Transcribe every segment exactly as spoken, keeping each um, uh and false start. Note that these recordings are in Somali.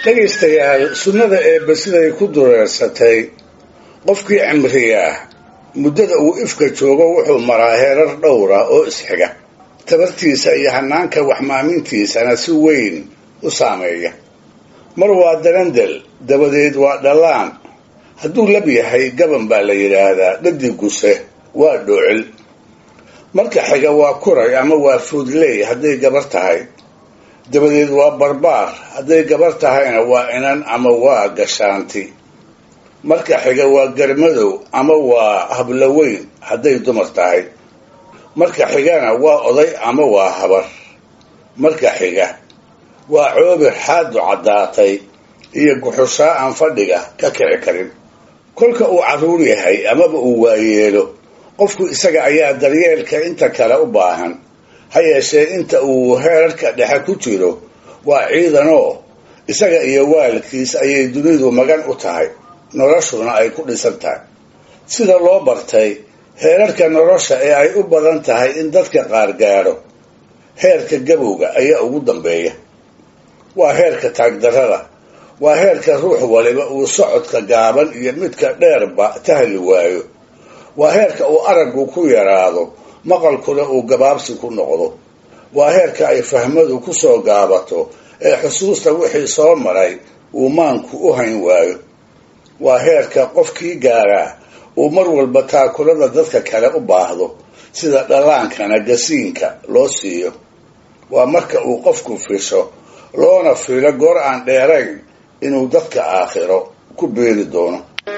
dhegaystayaal sunnada eebbe siday ku dureersatay qofkii cimriyaa muddada uu ifka joogo wuxuu maraa heerar dhowra oo isxiga tabartiisa iyo hanaanka waxmaamintiisana si weyn u saameeya. mar waa darandel, dabadeed waa dhallaan. hadduu lab yahay gaban baa la yidhaahdaa, dhadiguse waa dhoocil. marka xiga waa kuray ama waa fuudley hadday gabar tahay, dabadeed waa barbaar, hadday gabar tahayna waa inan ama waa gashaanti. marka xiga waa garmadow ama waa hablaweyn hadday dumar tahay. marka xigana waa oday ama waa habar. marka xiga waa coobir xaadu caddaatay iyo guxushaa aan fadhiga ka kici karin. kolka uu carruur yahay amaba uu waayeelo, qofku isaga ayaa daryeelka inta kale u baahan. ha yeeshee inta uu heerarka dhexe ku jiro waa ciidanoo isaga iyo waalidkiis ayay dunidu magan u tahay, noloshuna ay ku dhisan tahay. sida loo bartay heerarka nolosha ee ay u badan tahay in dadka qaar gaadho, heerka gabowga ayaa ugu dambeeya. waa heerka taagdarrada, waa heerka ruux waliba uu socodka gaaban iyo midka dheerba tahli waayo. waa heerka uu araggu ku yaraado, maqalkuna uu gabaabsi ku noqdo. waa heerka ay fahmadu ku soo gaabato ee xusuusta wixii soo maray uu maanku u hayn waayo. waa heerka qofkii gaaraa uu mar walba taakulada dadka kale u baahdo, sida dhallaankana gasiinka loo siiyo. waa marka uu qofku fisho, loona filo goor aan dheerayn inuu dadka aakhiro ku beeri doono.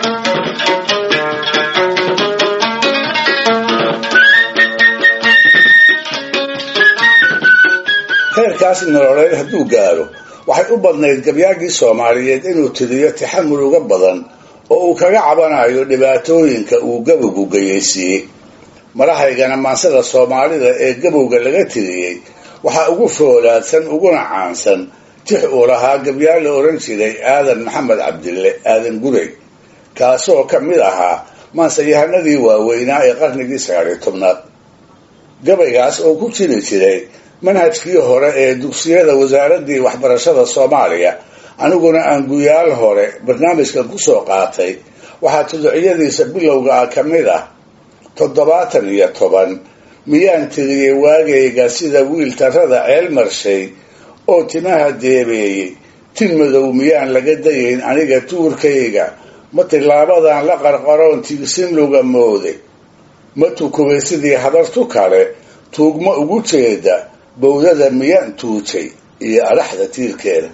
heerkaas nololeed hadduu gaaro, waxay u badnayd gabyaagii Soomaaliyeed inuu tiriyo taxamul uga badan oo uu kaga cabanayo dhibaatooyinka uu gabowgu geyaysiiyey. madaxaygana maansada Soomaalida ee gabowga laga tiriyey waxaa ugu foolaadsan uguna caansan tix uu lahaa gabyaal la oran jiray aadan maxamed cabdille aadan gurey, kaasoo ka mid ahaa maansayahanadii waaweynaa ee qarnigii sagaal iyo tobnaad. gabaygaas oo ku jiri jiray manhajkii hore ee dugsiyada wasaaraddii waxbarashada Soomaaliya, aniguna aan guyaal hore barnaamijkan ku soo qaatay, waxaa tuducyadiisa bilowga ah ka mid ah toddobaatan iyo toban miyaan tiriyey waagayga sida wiil tarrada ceel marshay oo timaha deebeeyey, tin madow miyaan laga dayayn aniga tuurkayga, ma tilaabadan la qarqaroon tiigsin luga mooday, ma tukubay sidii habartu kale tuugma ugu jeeda, bowdada miyaan tuujay iyo adhaxda tiirkeeda.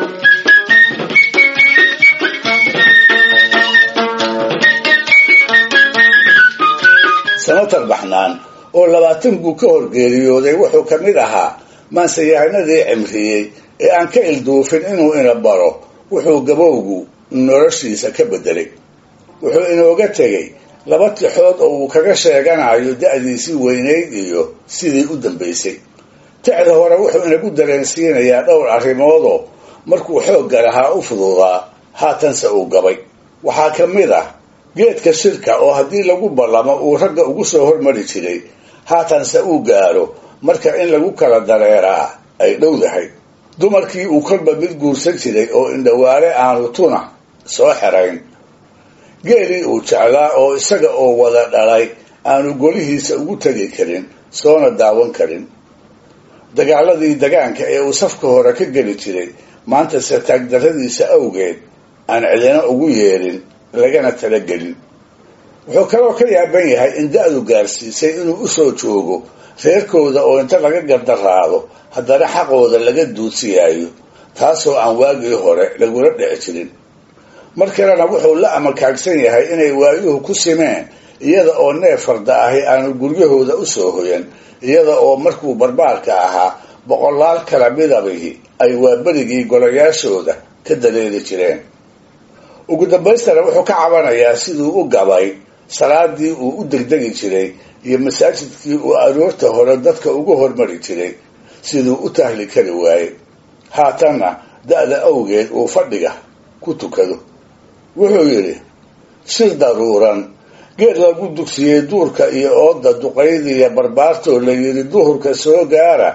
sanatar baxnaan oo labaatan buu ka horgeeriyooday wuxuu ka mid ahaa maansayahanadii cimriyey ee aan ka ilduufin inuu ina baro wuxuu gabowgu noloshiisa ka bedelay. wuxuu inooga tegey laba tixood oo uu kaga sheeganayo da'diisii weynayd iyo sidii u dambaysay. tixda hore wuxuu inagu dareensiinayaa dhowr arrimoodoo markuu xoogga lahaa u fududaa, haatanse uu gabay. waxaa ka mid ah geedka shirka oo haddii lagu ballamo uu ragga ugu soo hormari jiray, haatanse uu gaaro marka in lagu kala dareeraa ay dhowdahay. dumarkii uu kolba mid guursan jiray oo indhawaale aanu tuna soo xerayn. geelii uu jeclaa oo isaga oo wada dhalay aanu golihiisa ugu tegi karin, soona daawan karin. dagaaladii dagaanka ee uu safka hore ka geli jiray, maantase taagdarradiisa awgeed aan cidina ugu yeerin, lagana talagelin. wuxuu kaloo ka yaaban yahay in da'du gaarsiisay inuu u soo joogo reerkooda oo inta laga gardaraado haddana xaqooda laga duudsiyaayo, taasoo aan waagii hore lagula dhici jirin. mar kalena wuxuu la amakaagsan yahay inay waayuhu ku simeen iyada oo neef farda ahi aanu guryahooda u soo hoyan, iyada oo markuu barbaarka ahaa boqolaal kala midabihi ay waaberigii golayaashooda ka daleeli jireen. ugu dambaystana wuxuu ka cabanayaa siduu u gabay salaadii uu u degdegi jiray iyo masaajidkii uu aroorta hore dadka ugu hormari jiray, siduu u tahli kari waayey. haatanna da'da awgeed uu fadhiga ku tukado. wuxuu yidhi, sir daruuran geed lagu dugsiyey duurka iyo ooda duqaydiiyo barbaartoo la yidhi duhurka soo gaara,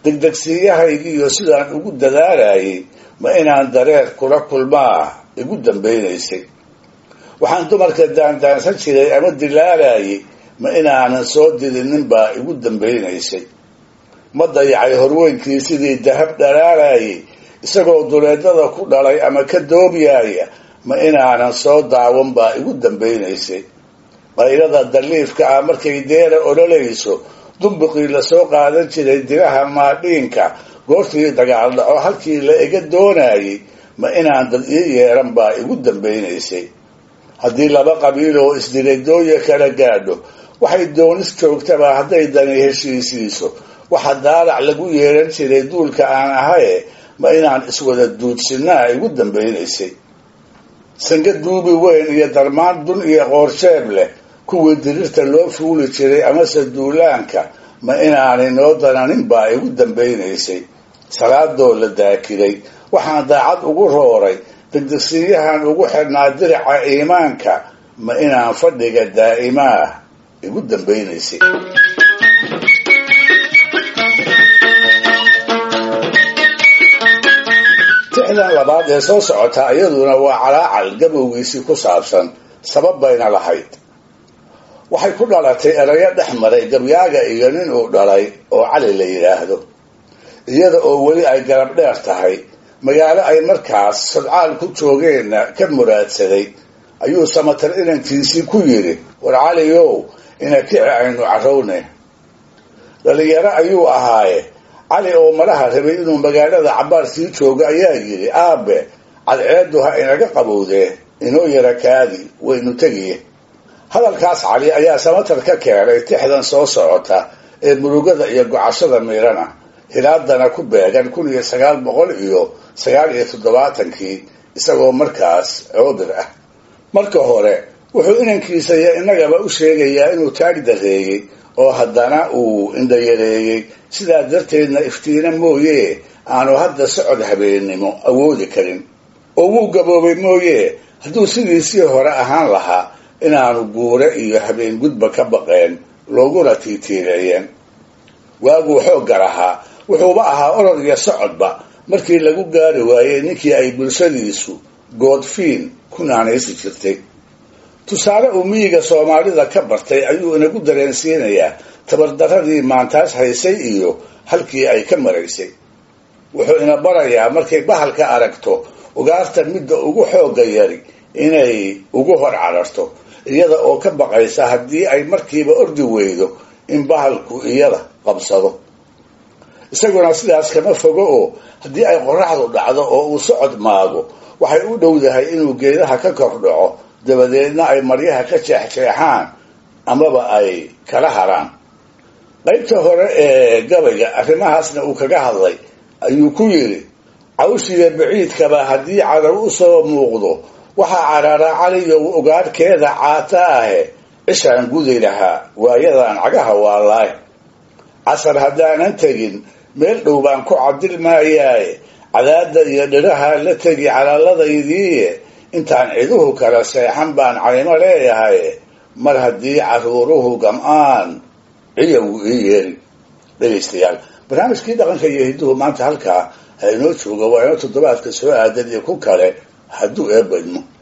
degdegsiiyahaygii iyo sidaan ugu dadaalayay ma inaan dareer kula kulmaa igu dambaynaysay. waxaan dumarka daandaansan jiray ama dilaalayay ma inaanan soo didinin baa igu dambaynaysay. ma dayacay horweynkii sidii dahab dhalaalayay isagoo duleedada ku dhalay ama ka doobyaaya ma inaanan soo daawan baa igu dambaynaysay. qaylada daliifka ah markay deera ololayso dumbiqii lasoo qaadan jiray diraha maadhiinka goortii dagaal dhaco halkii la iga doonayay ma inaan dad ii yeeran baa igu dambaynaysay. haddii laba qabiil oo isdiladooya kala gaadho waxay doonis joogtaba hadday dani heshiisiiso waxa daalac lagu yeeran jiray duulka aan ahaye ma inaan iswada duudsinaa igu dambaynaysay. sanga duubi weyn iyo darmaan dun iyo qoorsheeb leh kuwii dirirta loo fuuli jiray amase duulaanka ma inaanay noo dananin baa igu dambaynaysay. salaadoo la daakiray waxaan daacad ugu rooray degdegsiinyahan ugu xidhnaa dirica iimaanka ma inaan fadhiga daa'imaah igu dambaynaysay. tixdan labaad ee soo socota iyaduna waa calaacal gabowgiisii ku saabsan sabab bayna lahayd. waxay ku dhalatay erayo dhex maray gabyaaga iyo nin uu dhalay oo cali la yidhaahdo, iyada oo weli ay garab dheer tahay. magaalo ay markaas sadcaal ku joogeenna ka muraadsaday ayuu samatar inankiisii ku yidhi, war caliyow ina kici aynu carrowne. dhalinyaro ayuu ahaaye cali oo malaha rabay inuu magaalada cabbaar sii joogo ayaa yidhi, aabe cadceedu ha inaga qabowdee inoo yara kaadi waynu tegiye. hadalkaas cali ayaa samatar ka keenay tixdan soo socota ee murugada iyo gocashada miirana hilaadana ku beegan kun iyo sagaal boqol iyo sagaal iyo toddobaatankii isagoo markaas coodir ah. marka hore wuxuu inankiisa iyo innagaba u sheegayaa inuu taag dareeyey oo haddana uu indhayareeyey, sidaa darteedna iftiina mooye aanu hadda socod habeennimo awoodi karin. oo wuu gaboobay mooye hadduu sidiisii hore ahaan lahaa inaanu guure iyo habeen gudba ka baqeen looguna tiitiireeyeen. waaguu xoogga lahaa wuxuuba ahaa orod iyo socodba markii lagu gaari waayey ninkii ay bulshadiisu goodfiin ku naanaysi jirtay. tusaale uu miyiga soomaalida ka bartay ayuu inagu dareensiinayaa tabardaradii maantaas haysay iyo halkii ay ka maraysay. wuxuu ina barayaa markay bahalka aragto ugaarta midda ugu xoogga yari inay ugu hor cararto, iyada oo ka baqaysa haddii ay markiiba ordi weydo in bahalku iyada qabsado. isaguna sidaas kama fogo oo haddii ay qorraxdu dhacdo oo uu socod maago waxay u dhowdahay inuu geedaha ka kor dhaco, dabadeedna ay maryaha ka jeexjeexaan amaba ay kala haraan. qaybta hore ee gabayga arrimahaasna uu kaga hadlay ayuu ku yidhi, cawshiga baciidkaba haddii cadow u soo muuqdo waxaa cararaa caliyow ogaadhkeeda caata ahe cishaan gudi lahaa waayadaan cagaha waalaay. casar haddaanan tegin meel dhow baan ku cabdil maayaaye cadaada iyo dhiraha la tegi calaaladaydiiye intaan ciduhu kala seexan baan caymo leeyahay mar haddii caruuruhu gam'aan ciyagu ii yeeri. dhegaystayaal, barnaamijkii dhaqanka iyo hidduhu maanta halkaa ha inoo jooga waa inoo toddobaadka soo aadan iyo ku kale hadduu eebba idmo.